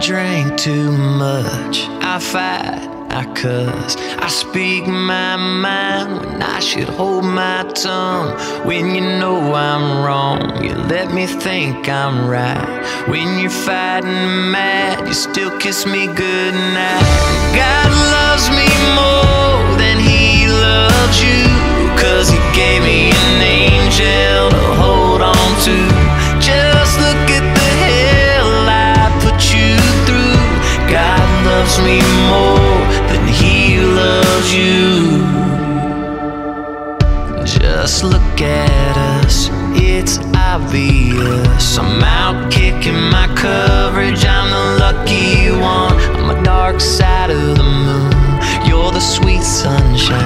drink too much, I fight, I cuss, I speak my mind when I should hold my tongue. When you know I'm wrong, you let me think I'm right. When you're fighting mad, you still kiss me goodnight. God loves me more than he loves you, 'cause he gave me an angel to hold on to. Just look at the hell I put you through. God loves me more than he loves you. Just look at us, it's obvious. I'm out kicking my coverage, I'm the lucky one. I'm the dark side of the moon, you're the sweet sunshine.